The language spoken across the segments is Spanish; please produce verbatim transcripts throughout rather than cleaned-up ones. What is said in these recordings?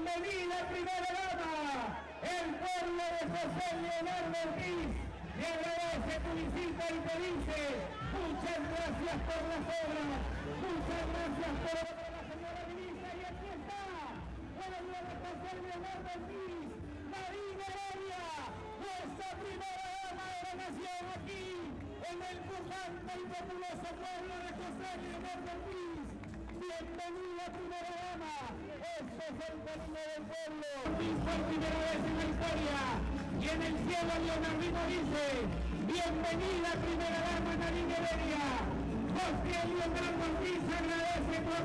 Bienvenida, primera dama. El pueblo de José Leonardo Ortiz te agradece, te visita y te dice muchas gracias por las obras, muchas gracias por la señora ministra. Y aquí está, buenos días de José Leonardo Ortiz, Nadine Heredia, nuestra primera dama de la nación, aquí en el pujante y populoso pueblo de José Leonardo Ortiz. Bienvenida, primera dama. Este es el camino del pueblo. Por primera vez en la historia. Y en el cielo Leonardino dice, bienvenida, primera dama Nadine Heredia. José Leonardo Ortiz agradece tu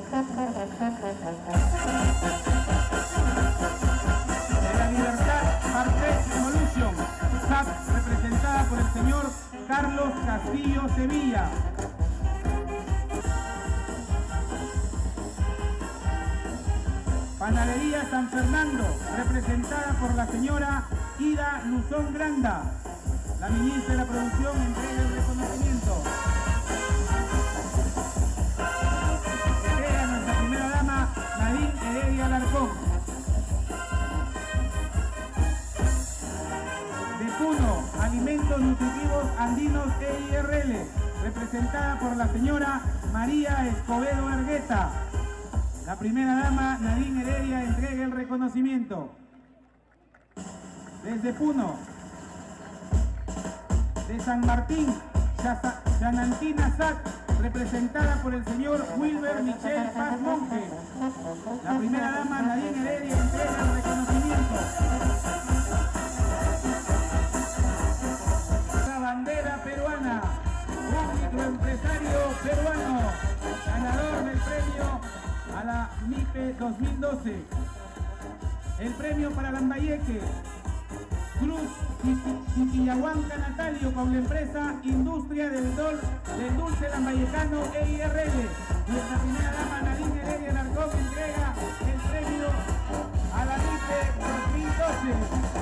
apoyo. De la Libertad Parté Revolution, S A P, representada por el señor Carlos Castillo Sevilla. Panadería San Fernando, representada por la señora Ida Luzón Granda. La ministra de la Producción entrega el reconocimiento. Entrega a nuestra primera dama, Nadine Heredia Alarcón. De Puno, Alimentos Nutritivos Andinos E I R L, representada por la señora María Escobedo Ergueta. La primera dama, Nadine Heredia, entrega el reconocimiento. Desde Puno, de San Martín, Chanantina S A C, representada por el señor Wilber Michel Paz Monge. La primera dama, Nadine Heredia, entrega el reconocimiento. La bandera peruana, un microempresario peruano, ganador del premio a la MIPE dos mil doce. El premio para Lambayeque, Cruz Tiquillahuanca Natalio, con la empresa Industria del, Dol, del Dulce Lambayecano E I R L. Nuestra primera dama, Nadine Heredia Alarcón, entrega el premio a la MIPE dos mil doce.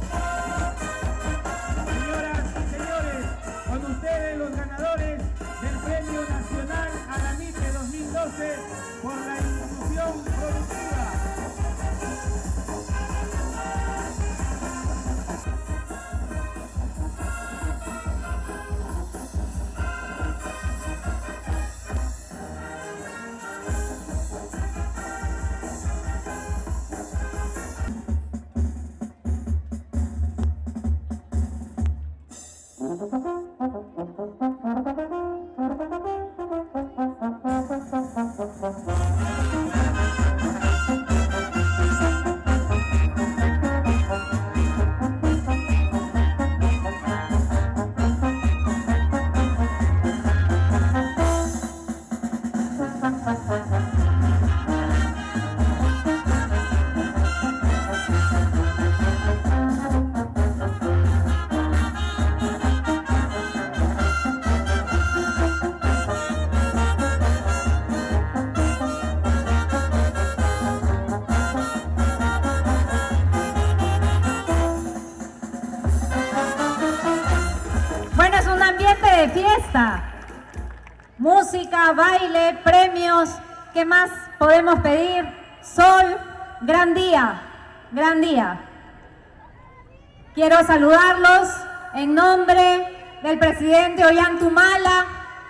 Señoras y señores, con ustedes los ganadores del Premio Nacional a la MIPE dos mil doce por la institución productiva. De fiesta, música, baile, premios, ¿qué más podemos pedir? Sol, gran día, gran día. Quiero saludarlos en nombre del presidente Ollantaytamala,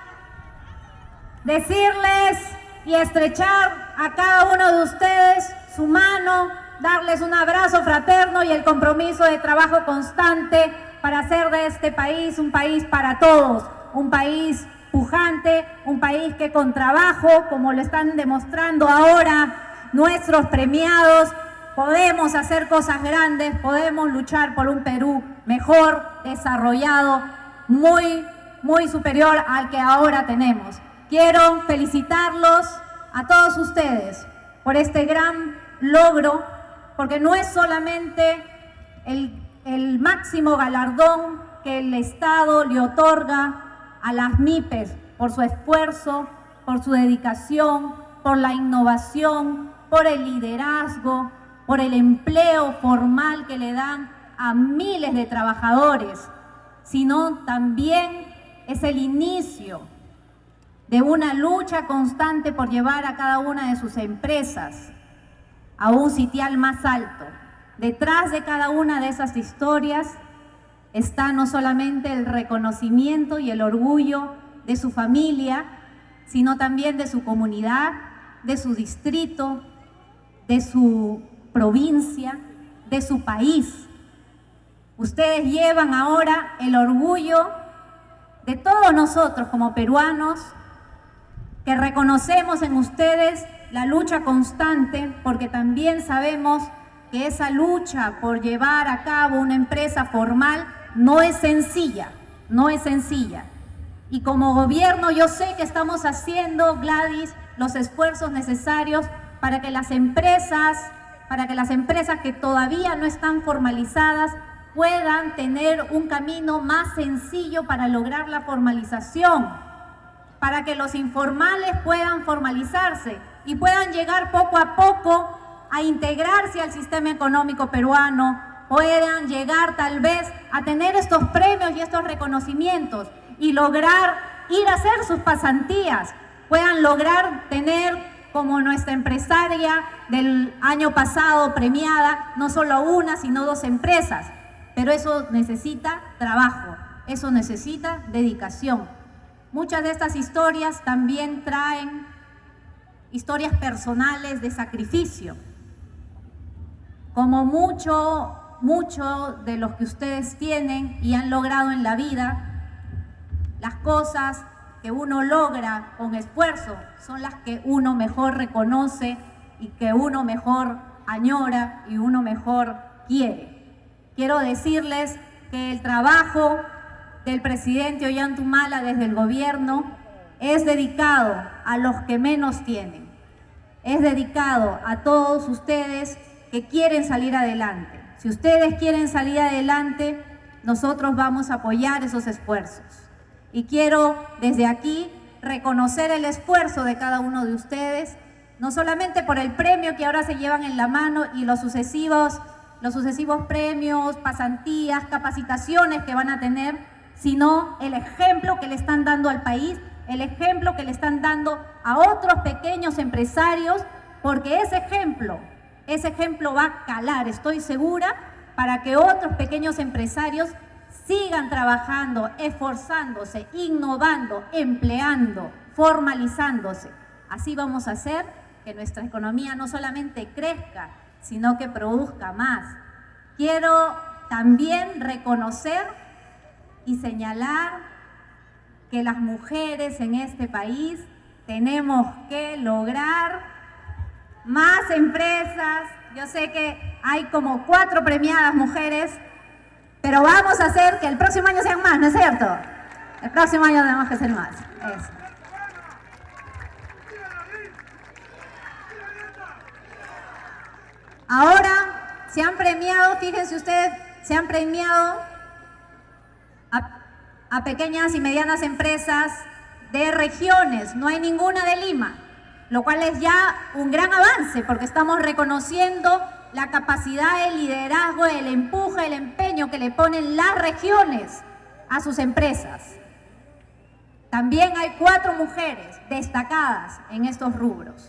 decirles y estrechar a cada uno de ustedes su mano, darles un abrazo fraterno y el compromiso de trabajo constante para hacer de este país un país para todos, un país pujante, un país que con trabajo, como lo están demostrando ahora nuestros premiados, podemos hacer cosas grandes, podemos luchar por un Perú mejor, desarrollado, muy, muy superior al que ahora tenemos. Quiero felicitarlos a todos ustedes por este gran logro, porque no es solamente el el máximo galardón que el Estado le otorga a las MIPES por su esfuerzo, por su dedicación, por la innovación, por el liderazgo, por el empleo formal que le dan a miles de trabajadores, sino también es el inicio de una lucha constante por llevar a cada una de sus empresas a un sitial más alto. Detrás de cada una de esas historias está no solamente el reconocimiento y el orgullo de su familia, sino también de su comunidad, de su distrito, de su provincia, de su país. Ustedes llevan ahora el orgullo de todos nosotros como peruanos, que reconocemos en ustedes la lucha constante, porque también sabemos que esa lucha por llevar a cabo una empresa formal no es sencilla, no es sencilla. Y como gobierno yo sé que estamos haciendo, Gladys, los esfuerzos necesarios para que las empresas, para que las empresas que todavía no están formalizadas puedan tener un camino más sencillo para lograr la formalización, para que los informales puedan formalizarse y puedan llegar poco a poco a integrarse al sistema económico peruano, puedan llegar tal vez a tener estos premios y estos reconocimientos y lograr ir a hacer sus pasantías, puedan lograr tener, como nuestra empresaria del año pasado premiada, no solo una, sino dos empresas. Pero eso necesita trabajo, eso necesita dedicación. Muchas de estas historias también traen historias personales de sacrificio. Como mucho, mucho de los que ustedes tienen y han logrado en la vida, las cosas que uno logra con esfuerzo son las que uno mejor reconoce y que uno mejor añora y uno mejor quiere. Quiero decirles que el trabajo del presidente Ollantumala desde el gobierno es dedicado a los que menos tienen, es dedicado a todos ustedes que quieren salir adelante. Si ustedes quieren salir adelante, nosotros vamos a apoyar esos esfuerzos. Y quiero desde aquí reconocer el esfuerzo de cada uno de ustedes, no solamente por el premio que ahora se llevan en la mano y los sucesivos, los sucesivos premios, pasantías, capacitaciones que van a tener, sino el ejemplo que le están dando al país, el ejemplo que le están dando a otros pequeños empresarios, porque ese ejemplo, ese ejemplo va a calar, estoy segura, para que otros pequeños empresarios sigan trabajando, esforzándose, innovando, empleando, formalizándose. Así vamos a hacer que nuestra economía no solamente crezca, sino que produzca más. Quiero también reconocer y señalar que las mujeres en este país tenemos que lograr más empresas. Yo sé que hay como cuatro premiadas mujeres, pero vamos a hacer que el próximo año sean más, ¿no es cierto? El próximo año tenemos que ser más. Eso. Ahora se han premiado, fíjense ustedes, se han premiado a, a pequeñas y medianas empresas de regiones, no hay ninguna de Lima, lo cual es ya un gran avance porque estamos reconociendo la capacidad, el liderazgo, el empuje, el empeño que le ponen las regiones a sus empresas. También hay cuatro mujeres destacadas en estos rubros.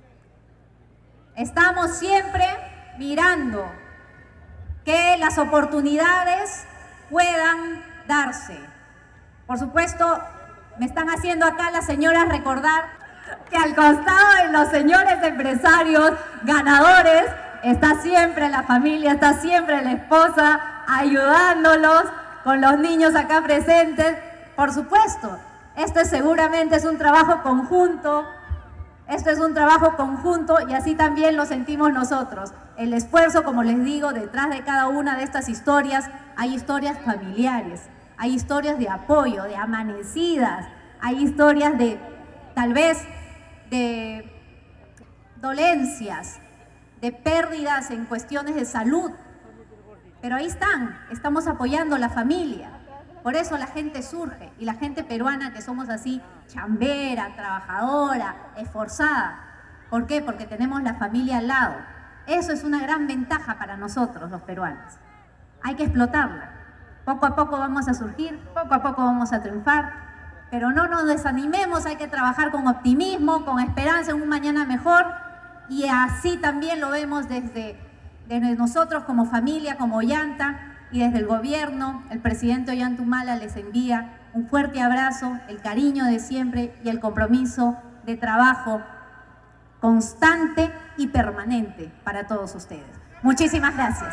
Estamos siempre mirando que las oportunidades puedan darse. Por supuesto, me están haciendo acá las señoras recordar que al costado de los señores empresarios ganadores está siempre la familia, está siempre la esposa ayudándolos con los niños acá presentes. Por supuesto, esto es, seguramente es un trabajo conjunto. Esto es un trabajo conjunto y así también lo sentimos nosotros. El esfuerzo, como les digo, detrás de cada una de estas historias, hay historias familiares, hay historias de apoyo, de amanecidas, hay historias de, tal vez, de dolencias, de pérdidas en cuestiones de salud. Pero ahí están, estamos apoyando a la familia. Por eso la gente surge, y la gente peruana que somos así, chambera, trabajadora, esforzada. ¿Por qué? Porque tenemos la familia al lado. Eso es una gran ventaja para nosotros, los peruanos. Hay que explotarla. Poco a poco vamos a surgir, poco a poco vamos a triunfar, pero no nos desanimemos, hay que trabajar con optimismo, con esperanza en un mañana mejor, y así también lo vemos desde, desde nosotros como familia, como Ollanta, y desde el gobierno. El presidente Ollanta Humala les envía un fuerte abrazo, el cariño de siempre y el compromiso de trabajo constante y permanente para todos ustedes. Muchísimas gracias.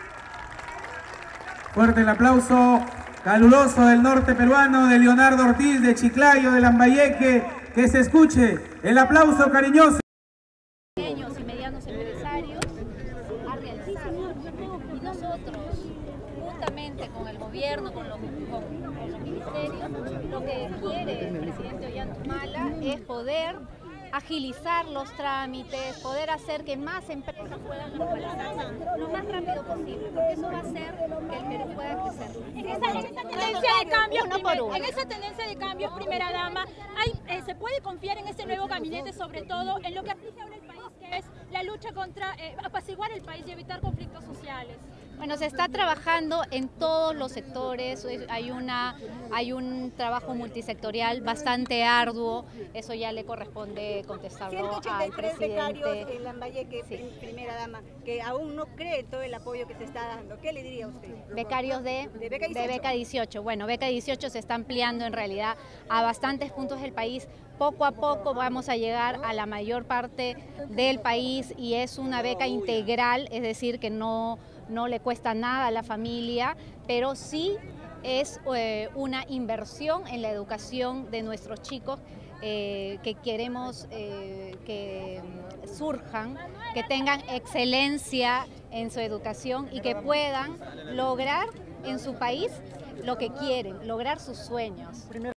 Fuerte el aplauso caluroso del norte peruano, de Leonardo Ortiz, de Chiclayo, de Lambayeque. Que se escuche el aplauso cariñoso. Pequeños y medianos empresarios a realizar. Y nosotros, juntamente con el gobierno, con los, con, con los ministerios, lo que quiere el presidente Ollanta Humala es poder agilizar los trámites, poder hacer que más empresas puedan globalizarse lo más rápido posible, porque eso va a hacer que el Perú pueda crecer. En esa, en esa tendencia de cambios, uno por uno. En esa tendencia de cambios, primera dama, hay, eh, se puede confiar en este nuevo gabinete, sobre todo en lo que aflige ahora el país, que es la lucha contra eh, apaciguar el país y evitar conflictos sociales. Bueno, se está trabajando en todos los sectores, hay, una, hay un trabajo multisectorial bastante arduo, eso ya le corresponde contestarlo al presidente. Becarios en Lambayeque, sí. Primera dama, que aún no cree todo el apoyo que se está dando. ¿Qué le diría a usted? Becarios de, de, beca de Beca dieciocho. Bueno, Beca dieciocho se está ampliando en realidad a bastantes puntos del país. Poco a poco vamos a llegar a la mayor parte del país y es una beca integral, es decir, que no, no le cuesta nada a la familia, pero sí es eh, una inversión en la educación de nuestros chicos eh, que queremos eh, que surjan, que tengan excelencia en su educación y que puedan lograr en su país lo que quieren, lograr sus sueños.